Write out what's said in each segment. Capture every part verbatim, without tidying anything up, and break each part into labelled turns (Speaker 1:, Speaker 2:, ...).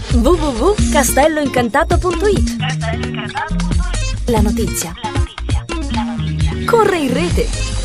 Speaker 1: w w w punto castello incantato punto it. La notizia. Corre in rete.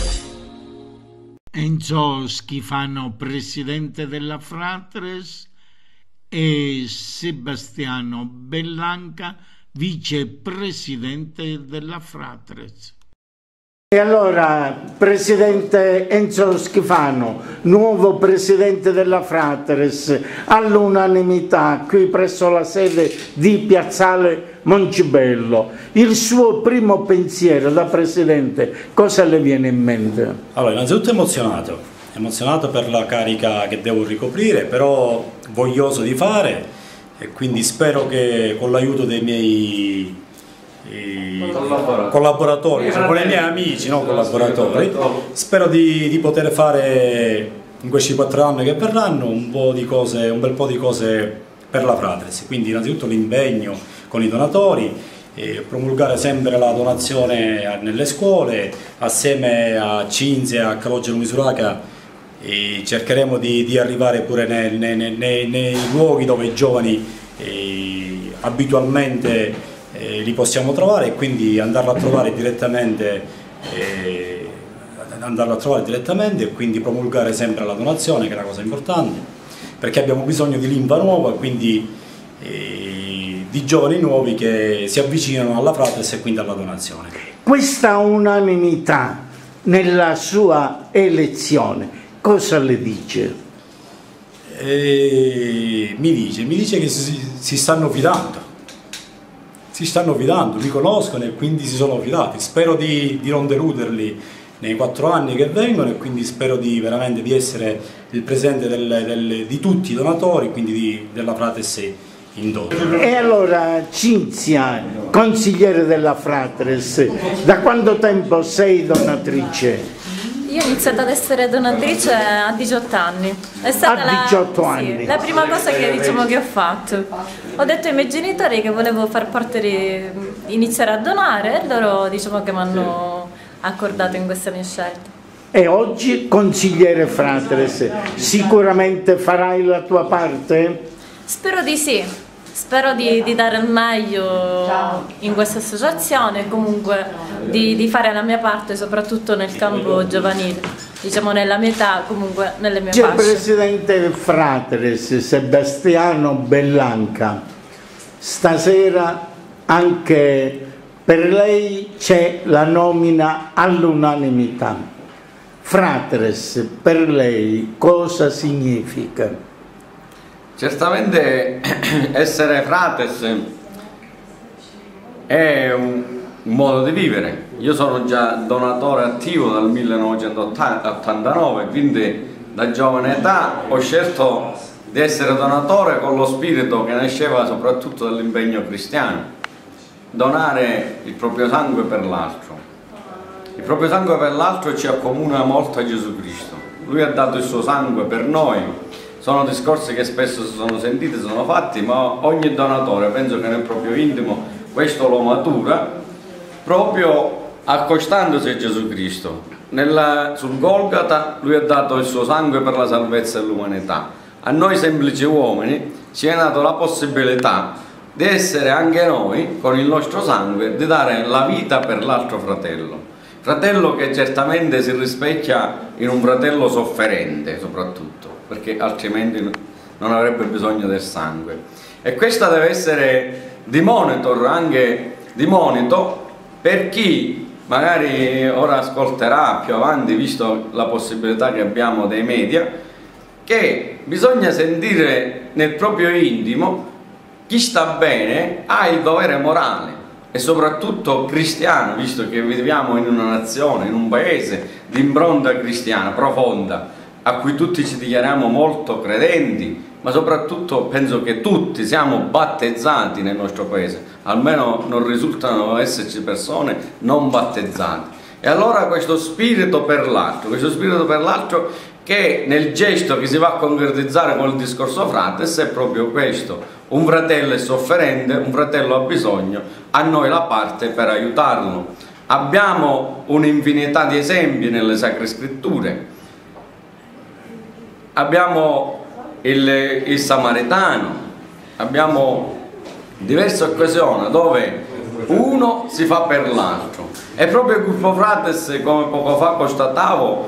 Speaker 2: Enzo Schifano, presidente della Fratres, e Sebastiano Bellanca, vicepresidente della Fratres.
Speaker 3: E allora, presidente Enzo Schifano, nuovo presidente della Fratres, all'unanimità qui presso la sede di Piazzale Moncibello, il suo primo pensiero da presidente, cosa le viene in mente?
Speaker 4: Allora, innanzitutto emozionato, emozionato per la carica che devo ricoprire, però voglioso di fare, e quindi spero che con l'aiuto dei miei collaboratori, collaboratori cioè con i miei amici, no collaboratori, spero di, di poter fare in questi quattro anni che verranno un po' di cose, un bel po' di cose per la Fratres. Quindi innanzitutto l'impegno con i donatori, eh, promulgare sempre la donazione nelle scuole, assieme a Cinzia e a Calogero Misuraca, e cercheremo di, di arrivare pure nei, nei, nei, nei luoghi dove i giovani eh, abitualmente Eh, li possiamo trovare, e quindi andarlo a trovare direttamente eh, andarlo a trovare direttamente e quindi promulgare sempre la donazione, che è una cosa importante, perché abbiamo bisogno di linfa nuova, quindi eh, di giovani nuovi che si avvicinano alla Fratres e quindi alla donazione.
Speaker 3: Questa unanimità nella sua elezione cosa le dice?
Speaker 4: Eh, mi dice, mi dice che si, si stanno fidando. Si stanno fidando, mi conoscono e quindi si sono fidati. Spero di, di non deluderli nei quattro anni che vengono, e quindi spero di veramente di essere il presidente del, del, di tutti i donatori, quindi di, della Fratres in dono.
Speaker 3: E allora, Cinzia, consigliere della Fratres, da quanto tempo sei donatrice?
Speaker 5: Io ho iniziato ad essere donatrice a diciotto anni. È stata
Speaker 3: a diciotto
Speaker 5: la,
Speaker 3: anni?
Speaker 5: Sì, la prima cosa che, diciamo, che ho fatto. Ho detto ai miei genitori che volevo far parte di iniziare a donare, e loro, diciamo, che mi hanno accordato in questa mia scelta.
Speaker 3: E oggi consigliere Fratres, sicuramente farai la tua parte?
Speaker 5: Spero di sì. Spero di, di dare il meglio in questa associazione, comunque di, di fare la mia parte soprattutto nel campo giovanile, diciamo nella mia età, comunque nelle mie fasce.
Speaker 3: C'è il presidente Fratres, Sebastiano Bellanca, stasera anche per lei c'è la nomina all'unanimità. Fratres per lei cosa significa?
Speaker 6: Certamente essere Fratres è un, un modo di vivere. Io sono già donatore attivo dal millenovecentottantanove, quindi da giovane età ho scelto di essere donatore con lo spirito che nasceva soprattutto dall'impegno cristiano, donare il proprio sangue per l'altro. Il proprio sangue per l'altro ci accomuna molto a Gesù Cristo. Lui ha dato il suo sangue per noi. Sono discorsi che spesso si sono sentiti, sono fatti, ma ogni donatore, penso che nel proprio intimo questo lo matura, proprio accostandosi a Gesù Cristo. Nella, sul Golgata lui ha dato il suo sangue per la salvezza dell'umanità. A noi semplici uomini ci è data la possibilità di essere anche noi, con il nostro sangue, di dare la vita per l'altro fratello. Fratello che certamente si rispecchia in un fratello sofferente soprattutto, perché altrimenti non avrebbe bisogno del sangue. E questa deve essere di monitor, anche di monito, per chi magari ora ascolterà più avanti, visto la possibilità che abbiamo dei media, che bisogna sentire nel proprio intimo chi sta bene ha il dovere morale e soprattutto cristiano, visto che viviamo in una nazione, in un paese di impronta cristiana profonda, a cui tutti ci dichiariamo molto credenti, ma soprattutto penso che tutti siamo battezzati nel nostro paese, almeno non risultano esserci persone non battezzate. E allora questo spirito per l'altro, questo spirito per l'altro che nel gesto che si va a concretizzare con il discorso Fratres è proprio questo: un fratello è sofferente, un fratello ha bisogno, a noi la parte per aiutarlo. Abbiamo un'infinità di esempi nelle Sacre Scritture. Abbiamo il, il Samaritano, abbiamo diverse occasioni dove uno si fa per l'altro, e proprio il gruppo Frates, come poco fa constatavo,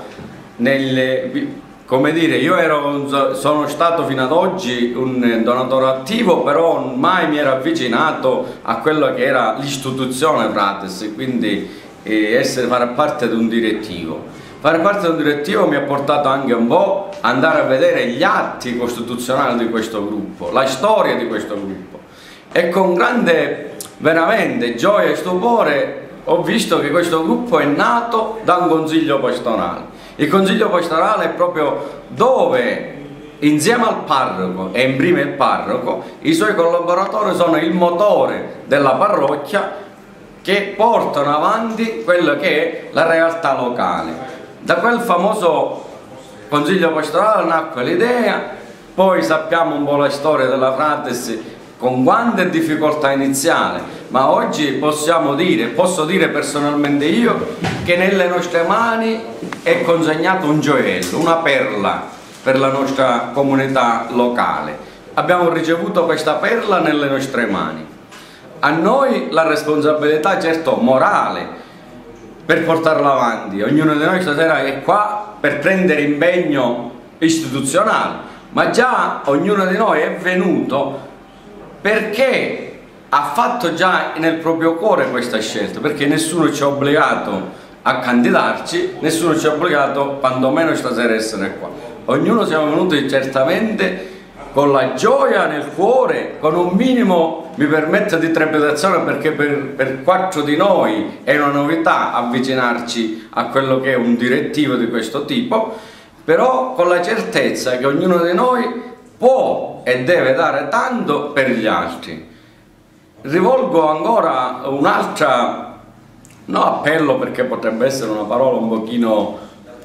Speaker 6: nelle, come dire, io ero, sono stato fino ad oggi un donatore attivo, però mai mi ero avvicinato a quello che era l'istituzione Frates, quindi eh, essere, fare parte di un direttivo. Fare parte di un direttivo mi ha portato anche un po' ad andare a vedere gli atti costituzionali di questo gruppo, la storia di questo gruppo, e con grande veramente gioia e stupore ho visto che questo gruppo è nato da un consiglio pastorale. Il consiglio pastorale è proprio dove, insieme al parroco, e in prima il parroco, i suoi collaboratori sono il motore della parrocchia, che portano avanti quello che è la realtà locale. Da quel famoso consiglio pastorale nacque l'idea, poi sappiamo un po' la storia della Frates, con quante difficoltà iniziali, ma oggi possiamo dire, posso dire personalmente io, che nelle nostre mani è consegnato un gioiello, una perla per la nostra comunità locale. Abbiamo ricevuto questa perla nelle nostre mani. A noi la responsabilità, certo morale, per portarla avanti. Ognuno di noi stasera è qua per prendere impegno istituzionale, ma già ognuno di noi è venuto perché ha fatto già nel proprio cuore questa scelta, perché nessuno ci ha obbligato a candidarci, nessuno ci ha obbligato quantomeno stasera a essere qua. Ognuno siamo venuti certamente con la gioia nel cuore, con un minimo, mi permette, di trepidazione, perché per, per quattro di noi è una novità avvicinarci a quello che è un direttivo di questo tipo, però con la certezza che ognuno di noi può e deve dare tanto per gli altri. Rivolgo ancora un'altra, no appello, perché potrebbe essere una parola un pochino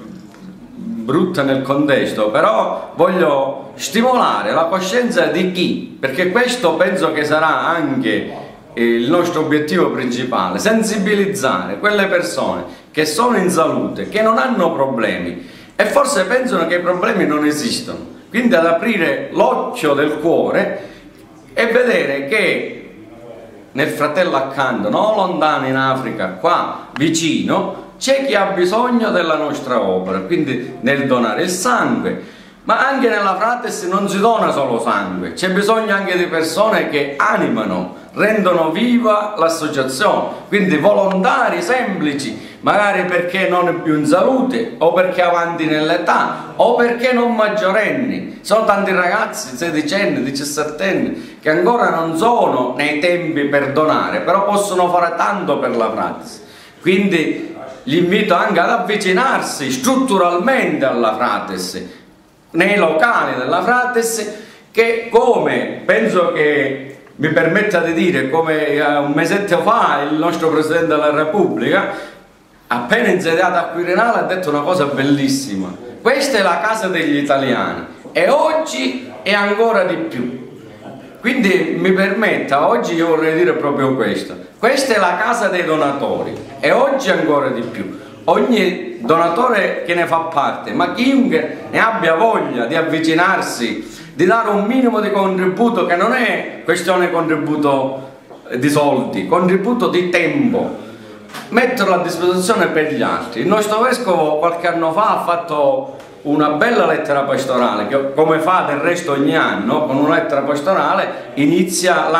Speaker 6: brutta nel contesto, però voglio stimolare la coscienza di chi, perché questo penso che sarà anche il nostro obiettivo principale, sensibilizzare quelle persone che sono in salute, che non hanno problemi e forse pensano che i problemi non esistono. Quindi ad aprire l'occhio del cuore e vedere che nel fratello accanto, non lontano in Africa, qua vicino, c'è chi ha bisogno della nostra opera, quindi nel donare il sangue, ma anche nella Frates non si dona solo sangue, c'è bisogno anche di persone che animano, rendono viva l'associazione, quindi volontari semplici, magari perché non è più in salute o perché avanti nell'età o perché non maggiorenni. Sono tanti ragazzi sedicenni, diciassettenni che ancora non sono nei tempi per donare, però possono fare tanto per la Frates. Quindi li invito anche ad avvicinarsi strutturalmente alla Frates, nei locali della Frates, che, come penso che mi permetta di dire, come un mesetto fa il nostro Presidente della Repubblica, appena insediato a Quirinale, ha detto una cosa bellissima: questa è la casa degli italiani e oggi è ancora di più. Quindi mi permetta, oggi io vorrei dire proprio questo: questa è la casa dei donatori e oggi ancora di più. Ogni donatore che ne fa parte, ma chiunque ne abbia voglia di avvicinarsi, di dare un minimo di contributo, che non è questione di contributo di soldi, contributo di tempo, metterlo a disposizione per gli altri. Il nostro vescovo qualche anno fa ha fatto una bella lettera pastorale, che come fa del resto ogni anno, con una lettera pastorale inizia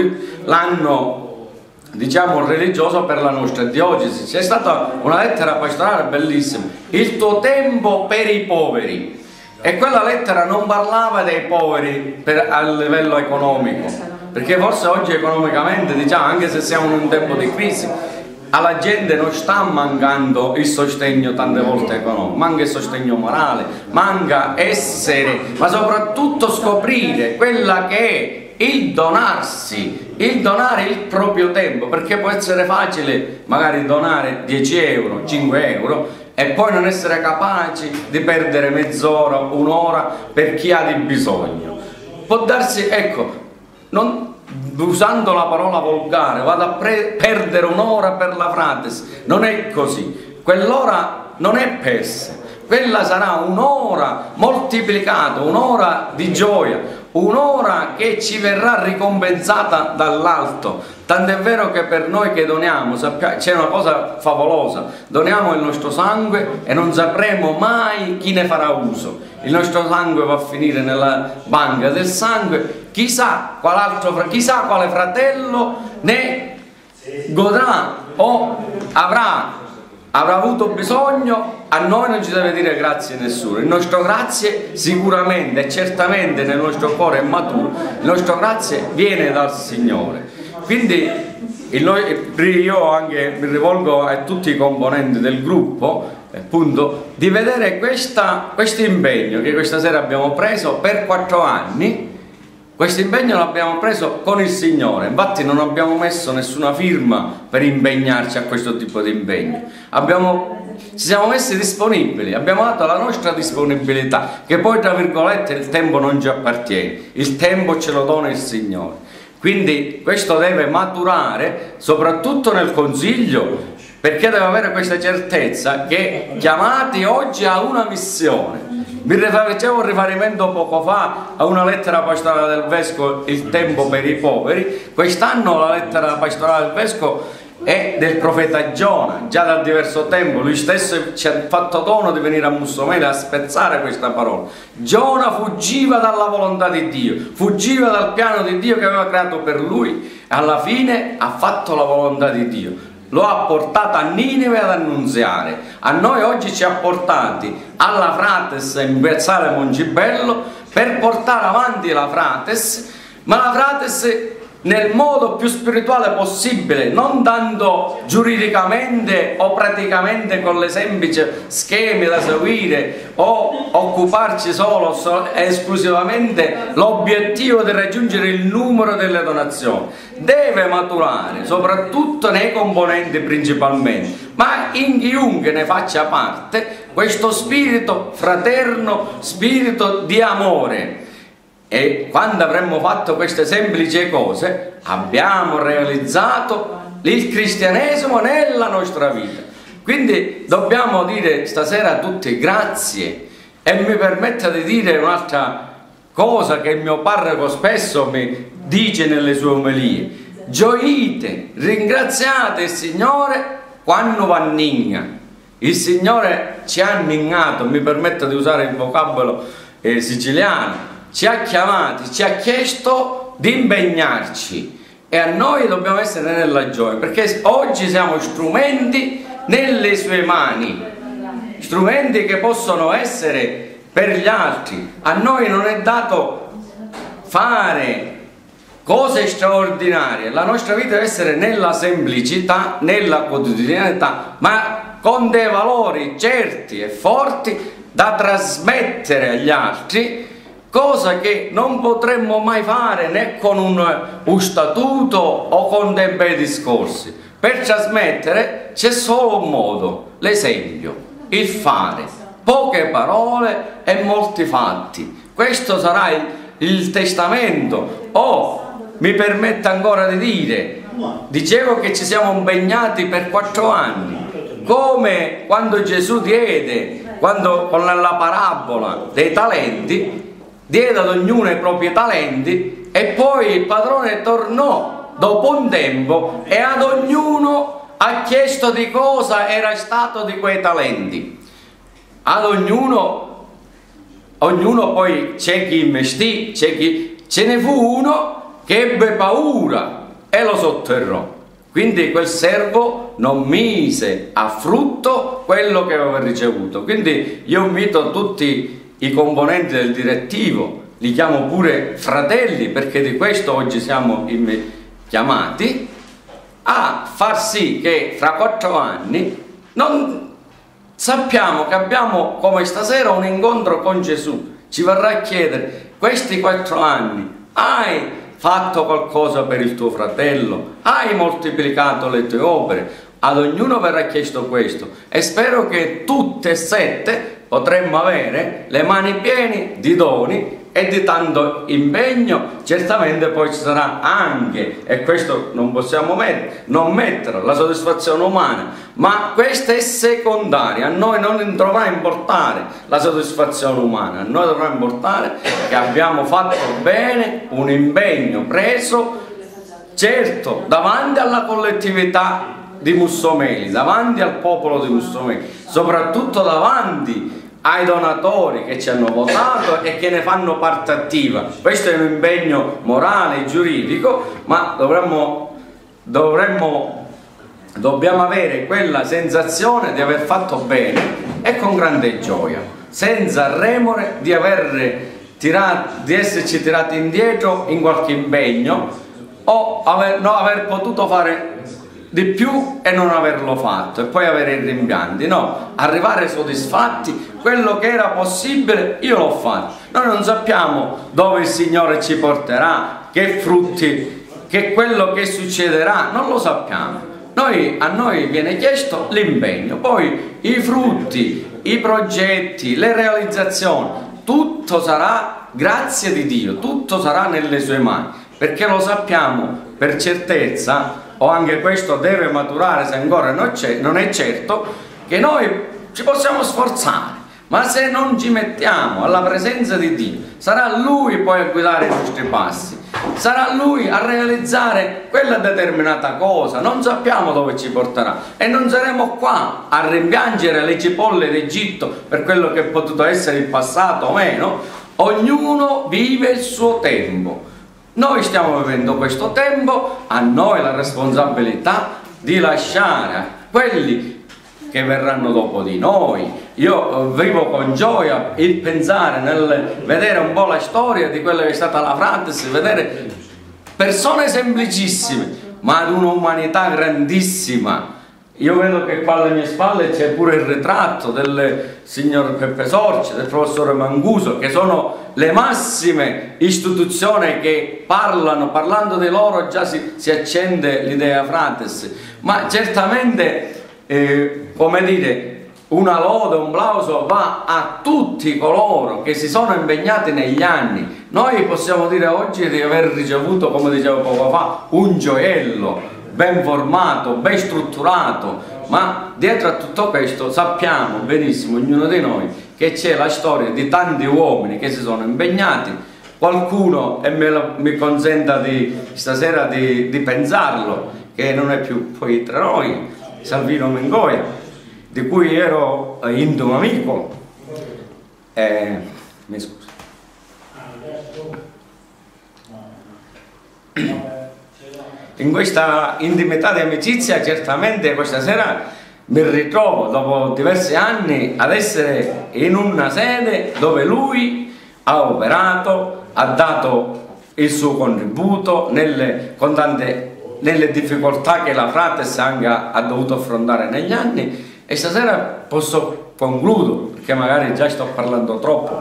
Speaker 6: l'anno diciamo religioso per la nostra diocesi. C'è stata una lettera pastorale bellissima: il tuo tempo per i poveri. E quella lettera non parlava dei poveri per, a livello economico, perché forse oggi economicamente, diciamo, anche se siamo in un tempo di crisi, alla gente non sta mancando il sostegno tante volte economico, manca il sostegno morale, manca essere, ma soprattutto scoprire quella che è il donarsi, il donare il proprio tempo, perché può essere facile magari donare dieci euro, cinque euro e poi non essere capaci di perdere mezz'ora, un'ora per chi ha di bisogno. Può darsi, ecco, non, usando la parola volgare, vado a perdere un'ora per la Frates, non è così, quell'ora non è persa, quella sarà un'ora moltiplicata, un'ora di gioia, un'ora che ci verrà ricompensata dall'alto. Tant'è vero che per noi che doniamo c'è una cosa favolosa: doniamo il nostro sangue e non sapremo mai chi ne farà uso. Il nostro sangue va a finire nella banca del sangue, chissà quale, chissà quale fratello ne godrà o avrà avrà avuto bisogno. A noi non ci deve dire grazie nessuno. Il nostro grazie sicuramente e certamente nel nostro cuore è maturo, il nostro grazie viene dal Signore. Quindi io anche mi rivolgo a tutti i componenti del gruppo, appunto, di vedere questo impegno che questa sera abbiamo preso per quattro anni. Questo impegno l'abbiamo preso con il Signore, infatti non abbiamo messo nessuna firma per impegnarci a questo tipo di impegno. Abbiamo, ci siamo messi disponibili, abbiamo dato la nostra disponibilità, che poi tra virgolette il tempo non ci appartiene, il tempo ce lo dona il Signore. Quindi questo deve maturare soprattutto nel Consiglio, perché deve avere questa certezza che chiamati oggi a una missione. Vi facevo un riferimento poco fa a una lettera pastorale del Vescovo, il tempo per i poveri. Quest'anno la lettera pastorale del Vescovo è del profeta Giona, già da diverso tempo. Lui stesso ci ha fatto dono di venire a Mussomela a spezzare questa parola. Giona fuggiva dalla volontà di Dio, fuggiva dal piano di Dio che aveva creato per lui, e alla fine ha fatto la volontà di Dio. Lo ha portato a Ninive ad annunziare. A noi oggi ci ha portati alla Frates in piazzale Mongibello per portare avanti la Frates, ma la Frates nel modo più spirituale possibile, non tanto giuridicamente o praticamente con le semplici schemi da seguire o occuparci solo, solo esclusivamente l'obiettivo di raggiungere il numero delle donazioni. Deve maturare soprattutto nei componenti principalmente, ma in chiunque ne faccia parte, questo spirito fraterno, spirito di amore. E quando avremmo fatto queste semplici cose abbiamo realizzato il cristianesimo nella nostra vita. Quindi dobbiamo dire stasera a tutti grazie, e mi permetta di dire un'altra cosa che il mio parroco spesso mi dice nelle sue omelie: gioite, ringraziate il Signore quando v'annigna. Il Signore ci ha annignato, mi permetta di usare il vocabolo eh, siciliano, ci ha chiamati, ci ha chiesto di impegnarci, e a noi dobbiamo essere nella gioia, perché oggi siamo strumenti nelle sue mani, strumenti che possono essere per gli altri. A noi non è dato fare cose straordinarie, la nostra vita deve essere nella semplicità, nella quotidianità, ma con dei valori certi e forti da trasmettere agli altri, cosa che non potremmo mai fare né con un, un statuto o con dei bei discorsi. Per trasmettere c'è solo un modo: l'esempio, il fare, poche parole e molti fatti. Questo sarà il, il testamento. O mi permette ancora di dire, dicevo che ci siamo impegnati per quattro anni, come quando Gesù diede, quando con la parabola dei talenti, diede ad ognuno i propri talenti, e poi il padrone tornò dopo un tempo e ad ognuno ha chiesto di cosa era stato di quei talenti. Ad ognuno, ognuno poi c'è chi investì, c'è chi, ce ne fu uno che ebbe paura e lo sotterrò. Quindi quel servo non mise a frutto quello che aveva ricevuto. Quindi io invito tutti i componenti del direttivo, li chiamo pure fratelli, perché di questo oggi siamo chiamati, a far sì che fra quattro anni non sappiamo che abbiamo, come stasera, un incontro con Gesù. Ci verrà a chiedere: questi quattro anni hai fatto qualcosa per il tuo fratello? Hai moltiplicato le tue opere? Ad ognuno verrà chiesto questo, e spero che tutte e sette potremmo avere le mani piene di doni e di tanto impegno, certamente poi ci sarà anche, e questo non possiamo met- non mettere, la soddisfazione umana, ma questa è secondaria, a noi non dovrà importare la soddisfazione umana, a noi dovrà importare che abbiamo fatto bene un impegno preso, certo, davanti alla collettività di Mussomeli, davanti al popolo di Mussomeli, soprattutto davanti ai donatori che ci hanno votato e che ne fanno parte attiva. Questo è un impegno morale e giuridico, ma dovremmo, dovremmo, dobbiamo avere quella sensazione di aver fatto bene e con grande gioia, senza remore di, aver tirato, di esserci tirati indietro in qualche impegno o aver, no, aver potuto fare di più e non averlo fatto e poi avere i rimpianti. No, arrivare soddisfatti, quello che era possibile io l'ho fatto. Noi non sappiamo dove il Signore ci porterà, che frutti, che quello che succederà, non lo sappiamo. Noi, a noi viene chiesto l'impegno, poi i frutti, i progetti, le realizzazioni, tutto sarà grazie di Dio, tutto sarà nelle sue mani, perché lo sappiamo per certezza, o anche questo deve maturare se ancora non, non è certo, che noi ci possiamo sforzare, ma se non ci mettiamo alla presenza di Dio, sarà Lui poi a guidare i nostri passi, sarà Lui a realizzare quella determinata cosa, non sappiamo dove ci porterà e non saremo qua a rimpiangere le cipolle d'Egitto per quello che è potuto essere il passato o meno. Ognuno vive il suo tempo. Noi stiamo vivendo questo tempo, a noi la responsabilità di lasciare a quelli che verranno dopo di noi. Io vivo con gioia il pensare, nel vedere un po' la storia di quella che è stata la Frates, vedere persone semplicissime, ma ad un'umanità grandissima. Io vedo che qua alle mie spalle c'è pure il ritratto del signor Peppe Sorci, del professore Manguso, che sono le massime istituzioni che parlano, parlando di loro già si, si accende l'idea Frates, ma certamente, eh, come dire, una lode, un plauso va a tutti coloro che si sono impegnati negli anni. Noi possiamo dire oggi di aver ricevuto, come dicevo poco fa, un gioiello ben formato, ben strutturato, ma dietro a tutto questo sappiamo benissimo, ognuno di noi, che c'è la storia di tanti uomini che si sono impegnati. Qualcuno, e me lo, mi consenta di, stasera di, di pensarlo, che non è più poi tra noi, Salvino Mengoia, di cui ero intimo amico, eh, mi scusi. In questa intimità di amicizia certamente questa sera mi ritrovo dopo diversi anni ad essere in una sede dove lui ha operato, ha dato il suo contributo nelle, con tante, nelle difficoltà che la Frates anche ha, ha dovuto affrontare negli anni, e stasera posso concludo, perché magari già sto parlando troppo,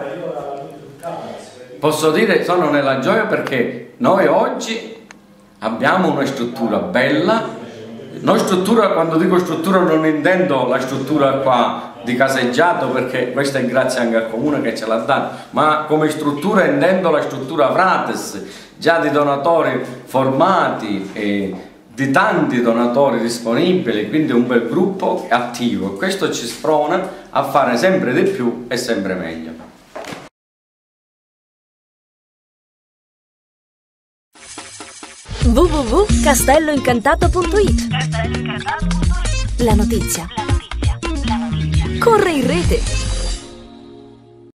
Speaker 6: posso dire sono nella gioia perché noi oggi abbiamo una struttura bella. Noi struttura, quando dico struttura non intendo la struttura qua di caseggiato, perché questa è grazie anche al comune che ce l'ha dato, ma come struttura intendo la struttura Frates, già di donatori formati e di tanti donatori disponibili, quindi un bel gruppo attivo. Questo ci sprona a fare sempre di più e sempre meglio.
Speaker 1: w w w punto castello incantato punto it. La notizia corre in rete.